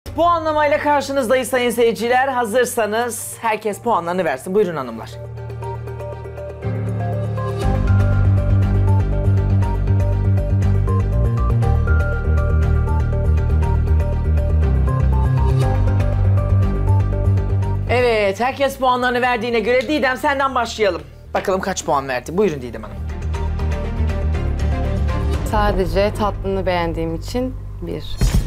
Puanlamayla karşınızdayız sayın seyirciler. Hazırsanız herkes puanlarını versin. Buyurun hanımlar. Evet, herkes puanlarını verdiğine göre Didem senden başlayalım. Bakalım kaç puan verdi? Buyurun Didem Hanım. Sadece tatlını beğendiğim için 1.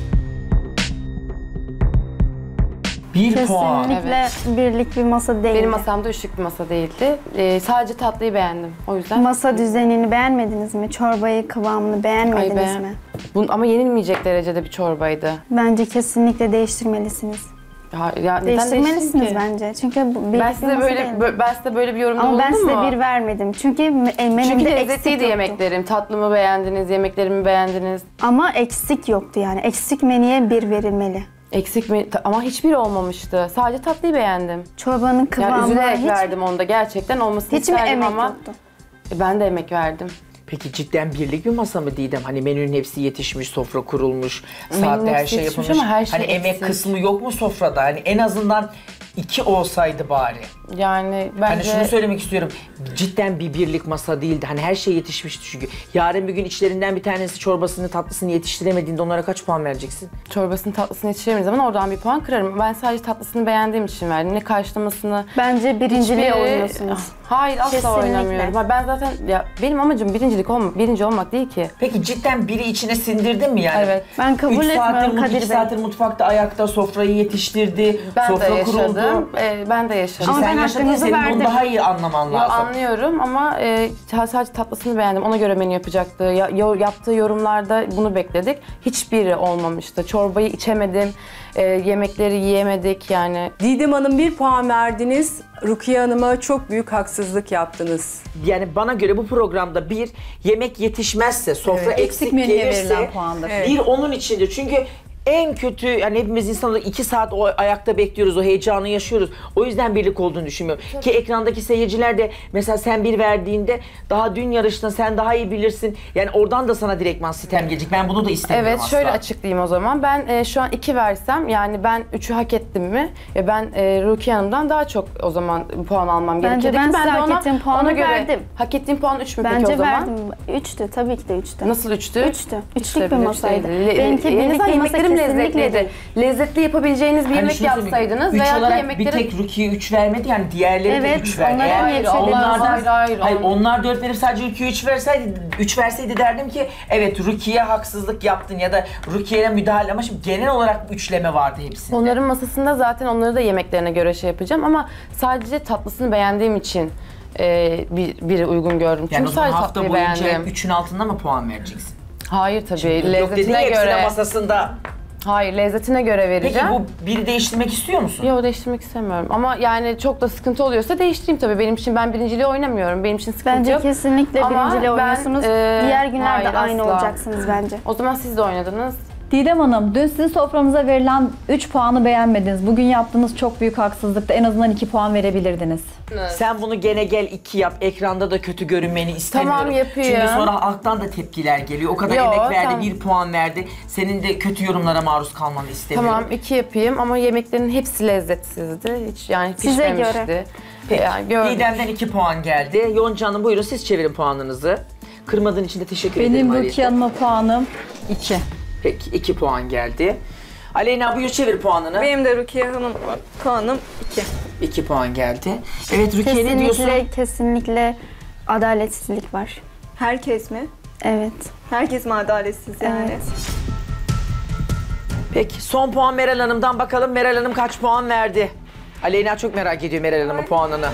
Bir puan. Kesinlikle birlik bir masa değil. Benim masamda üçlük bir masa değildi. Sadece tatlıyı beğendim. O yüzden. Masa düzenini beğenmediniz mi? Çorbayı, kıvamını beğenmediniz mi? Ama yenilmeyecek derecede bir çorbaydı. Bence kesinlikle değiştirmelisiniz. Ya neden Değiştirmelisiniz ki? bence. Çünkü birlik Ben bir size masa değil. ben size böyle bir yorumda Ama ben bulundum size mu? bir vermedim. Çünkü menümde Çünkü eksik lezzetliydi yoktu. yemeklerim. Tatlımı beğendiniz, yemeklerimi beğendiniz. Ama eksik yoktu yani. Eksik menüye bir verilmeli. Eksik mi? Ama hiçbiri olmamıştı. Sadece tatlıyı beğendim. Çorbanın Yani kıvamı üzülerek hiç, verdim onda. Gerçekten olmasını hiç mi isterdim emek ama yoktu? Ben de emek verdim. Peki cidden birlik bir masa mı Didem? Hani menünün hepsi yetişmiş, sofra kurulmuş, Menünün saatte her hepsi şey yetişmiş yapılmış. ama her şey hani emek eksik. kısmı yok mu sofrada? Hani en azından 2 olsaydı bari. Yani bence... Hani şunu söylemek istiyorum. Cidden bir birlik masa değildi. Hani her şey yetişmişti çünkü. Yarın bir gün içlerinden bir tanesi çorbasını, tatlısını yetiştiremediğinde onlara kaç puan vereceksin? Çorbasını tatlısını yetiştiremediği zaman oradan bir puan kırarım. Ben sadece tatlısını beğendiğim için verdim. Ne karşılamasını... Bence birinciliğe hiçbir- oynuyorsunuz. Hayır asla Kesinlikle. oynamıyorum. Ben zaten benim amacım birinci olmak değil ki. Peki cidden biri içine sindirdin mi yani? Evet. Ben kabul 3 etmiyorum saattir, Kadir 2 Bey. saattir mutfakta ayakta sofrayı yetiştirdi. Ben sofra de yaşadım. kuruldu. Ben de yaşadım. Ama Sen ben yaşadın, hakkınızı senin bunu verdim. daha iyi anlaman Yo, lazım. anlıyorum ama sadece tatlısını beğendim. Ona göre menü yapacaktı. Yaptığı yorumlarda bunu bekledik. Hiçbiri olmamıştı. Çorbayı içemedim. Yemekleri yiyemedik yani. Didem Hanım 1 puan verdiniz. Rukiye Hanım'a çok büyük haksızlık yaptınız. Yani bana göre bu programda bir yemek yetişmezse, sofra Evet, eksik eksik menüye gelirse verilen puandır. Evet. bir onun içindir. Çünkü en kötü yani hepimiz insan olarak 2 saat o ayakta bekliyoruz, o heyecanı yaşıyoruz. O yüzden birlik olduğunu düşünmüyorum. Ki ekrandaki seyirciler de mesela sen bir verdiğinde daha dün yarıştın, sen daha iyi bilirsin. Yani oradan da sana direktman sitem gelecek. Ben bunu da istemiyorum Evet, asla. şöyle açıklayayım o zaman. Ben şu an 2 versem, yani ben 3'ü hak ettim mi? Ben Rukiye Hanım'dan daha çok o zaman puan almam Bence gerekiyordu. ben size de hak ettiğim puanı ona göre, verdim. Hak ettiğim puan 3 mü peki Bence o zaman? verdim. 3'tü. Tabii ki de 3'tü. Nasıl 3'tü? 3'tü. Üçlük bir bile masaydı. değildi. Benimki En birlik azından bir masa yemeklerim kesinlikle lezzetliydi. değil. Lezzetli yapabileceğiniz bir Hani yemek şunu söyleyeyim, yapsaydınız üç veya da olarak yemekleri... bir tek Rukiye 3 vermedi yani diğerleri de Evet, 3 verdi. onlara Eğer niye bir şey onlardan- Hayır, Hayır, onlar 4 verip sadece Rukiye 3 verseydi derdim ki evet Rukiye haksızlık yaptın ya da Rukiye'ye müdahale ama şimdi genel olarak üçleme vardı hepsinde. Onların masasında zaten onları da yemeklerine göre şey yapacağım ama sadece tatlısını beğendiğim için biri uygun gördüm. Yani Çünkü o zaman sadece hafta tatlıyı boyunca beğendim. 3'ün altında mı puan vereceksin? Hayır tabii, Yok dedin ya lezzetine hepsine göre. masasında. Hayır, lezzetine göre Peki vereceğim. bu biri değiştirmek istiyor musun? Yok, değiştirmek istemiyorum. Ama yani çok da sıkıntı oluyorsa değiştireyim tabii. Benim için ben birinciliği oynamıyorum. Benim için sıkıntı Bence yok. kesinlikle Ama birinciliğe ben, oynuyorsunuz. Diğer günlerde hayır, aynı asla. olacaksınız bence. O zaman siz de oynadınız. Didem Hanım, dün sizin soframıza verilen 3 puanı beğenmediniz. Bugün yaptığınız çok büyük haksızlıkta en azından 2 puan verebilirdiniz. Sen bunu gene gel 2 yap. Ekranda da kötü görünmeni istemiyorum. Tamam, yapayım. Çünkü sonra alttan da tepkiler geliyor. O kadar Yo, emek verdi, tamam. 1 puan verdi. Senin de kötü yorumlara maruz kalmanı istemiyorum. Tamam, 2 yapayım ama yemeklerin hepsi lezzetsizdi. Hiç yani Size pişmemişti. göre. Peki, Yani gördüm. Didem'den 2 puan geldi. Yonca Hanım buyurun siz çevirin puanınızı. Kırmadığın için de teşekkür ederim. Benim Aleyna. Rukiye Hanım'a puanım 2. Peki 2 puan geldi. Aleyna buyur çevir puanını. Benim de Rukiye Hanım puanım 2. 2 puan geldi. Evet Rukiye ne diyorsun? Kesinlikle adaletsizlik var. Herkes mi? Evet. Herkes mi adaletsiz yani? Evet. Peki son puan Meral Hanım'dan bakalım Meral Hanım kaç puan verdi? Aleyna çok merak ediyor Meral Hanım'ın puanını.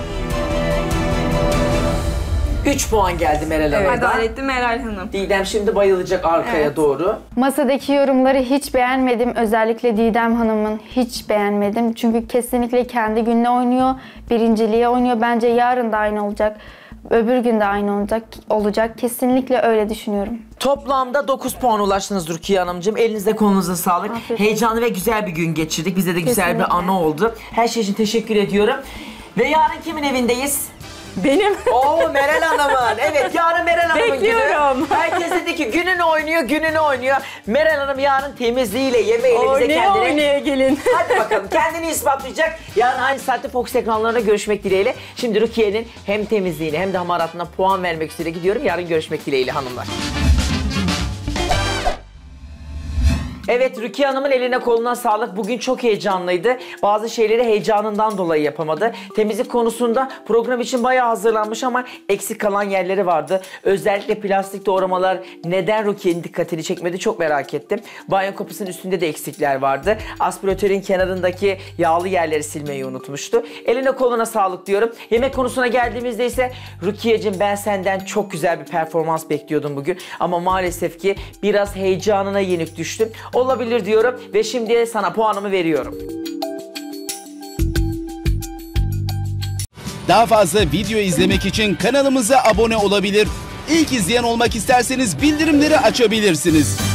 3 puan geldi Meral Hanım'dan. Adaletli Meral Hanım. Didem şimdi bayılacak arkaya Evet. doğru. Masadaki yorumları hiç beğenmedim. Özellikle Didem Hanım'ın hiç beğenmedim. Çünkü kesinlikle kendi gününe oynuyor. Birinciliğe oynuyor. Bence yarın da aynı olacak. Öbür gün de aynı olacak. Kesinlikle öyle düşünüyorum. Toplamda 9 puan ulaştınız Rukiye Hanımcığım. Elinize kolunuza sağlık. Afiyet olsun. Heyecanlı ve güzel bir gün geçirdik. Bize de güzel Kesinlikle. bir anı oldu. Her şey için teşekkür ediyorum. Ve yarın kimin evindeyiz? Benim Oo Meral Hanım'ın. Evet yarın Meral Hanım'ın Bekliyorum. günü. Herkes dedi ki gününü oynuyor. Meral Hanım yarın temizliğiyle, yemeğiyle bize oynaya kendini... oynaya gelin. Hadi bakalım kendini ispatlayacak. Yarın aynı saatte Fox ekranlarında görüşmek dileğiyle. Şimdi Rukiye'nin hem temizliğine hem de hamaratına puan vermek üzere gidiyorum. Yarın görüşmek dileğiyle hanımlar. Evet Rukiye Hanım'ın eline koluna sağlık. Bugün çok heyecanlıydı. Bazı şeyleri heyecanından dolayı yapamadı. Temizlik konusunda program için bayağı hazırlanmış ama eksik kalan yerleri vardı. Özellikle plastik doğramalar neden Rukiye'nin dikkatini çekmedi çok merak ettim. Banyo kapısının üstünde de eksikler vardı. Aspiratörün kenarındaki yağlı yerleri silmeyi unutmuştu. Eline koluna sağlık diyorum. Yemek konusuna geldiğimizde ise Rukiye'cim ben senden çok güzel bir performans bekliyordum bugün. Ama maalesef ki biraz heyecanına yenik düştüm. Olabilir diyorum ve şimdi sana puanımı veriyorum. Daha fazla video izlemek için kanalımıza abone olabilir. İlk izleyen olmak isterseniz bildirimleri açabilirsiniz.